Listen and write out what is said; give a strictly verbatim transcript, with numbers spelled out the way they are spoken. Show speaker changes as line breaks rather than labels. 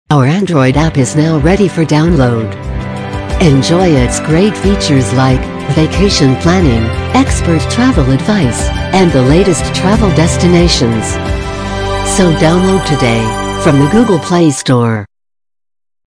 Our Android app is now ready for download. Enjoy its great features like vacation planning, expert travel advice, and the latest travel destinations. So download today from the Google Play Store.